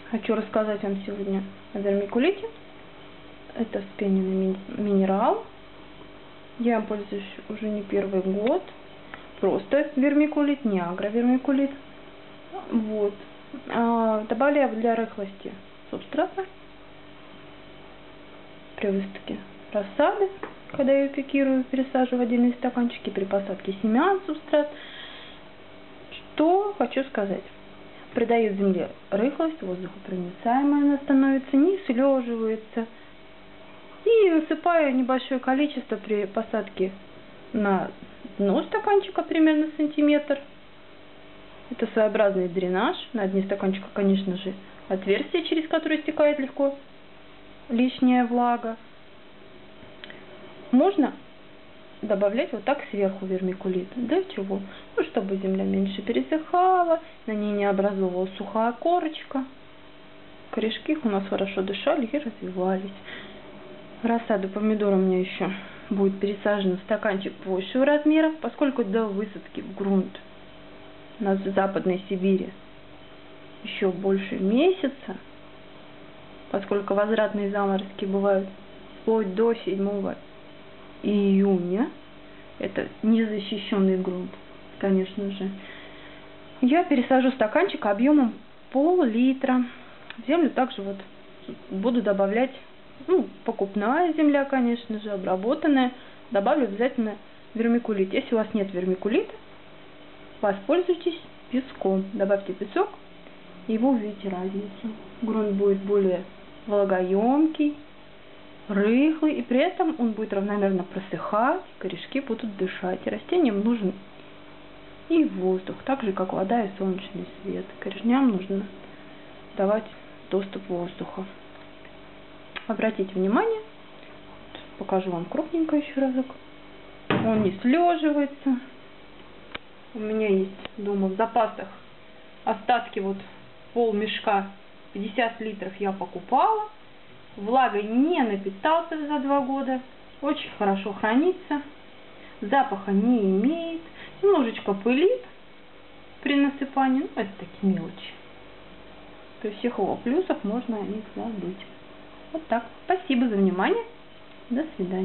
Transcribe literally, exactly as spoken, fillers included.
Хочу рассказать вам сегодня о вермикулите. Это вспененный минерал. Я им пользуюсь уже не первый год. Просто вермикулит, не агровермикулит. Вот. А, добавляю для рыхлости субстрата при выставке рассады, когда я ее пикирую, пересаживаю в отдельные стаканчики, при посадке семян субстрат. Что хочу сказать. Придает земле рыхлость, воздухопроницаемая она становится, не слеживается. И насыпаю небольшое количество при посадке на дно стаканчика, примерно сантиметр. Это своеобразный дренаж. На дне стаканчика, конечно же, отверстие, через которое стекает легко лишняя влага. Можно добавлять вот так сверху вермикулит. Для чего? Ну, чтобы земля меньше пересыхала, на ней не образовывалась сухая корочка. Корешки у нас хорошо дышали и развивались. Рассаду помидора у меня еще будет пересажена в стаканчик большего размера, поскольку до высадки в грунт у нас в Западной Сибири еще больше месяца, поскольку возвратные заморозки бывают вплоть до седьмого июня. Это незащищенный грунт, конечно же. Я пересажу стаканчик объемом пол-литра. В землю также вот буду добавлять, ну, покупная земля, конечно же, обработанная. Добавлю обязательно вермикулит. Если у вас нет вермикулита, воспользуйтесь песком. Добавьте песок, и вы увидите разницу. Грунт будет более влагоемкий, рыхлый, и при этом он будет равномерно просыхать, корешки будут дышать. И растениям нужен и воздух, так же как вода и солнечный свет. Корням нужно давать доступ воздуха. Обратите внимание, вот, покажу вам крупненько еще разок. Он не слеживается. У меня есть дома в запасах остатки, вот пол мешка, пятьдесят литров я покупала. Влагой не напитался за два года. Очень хорошо хранится. Запаха не имеет. Немножечко пылит при насыпании. Ну, это такие мелочи. При всех его плюсах можно о них забыть. Вот так. Спасибо за внимание. До свидания.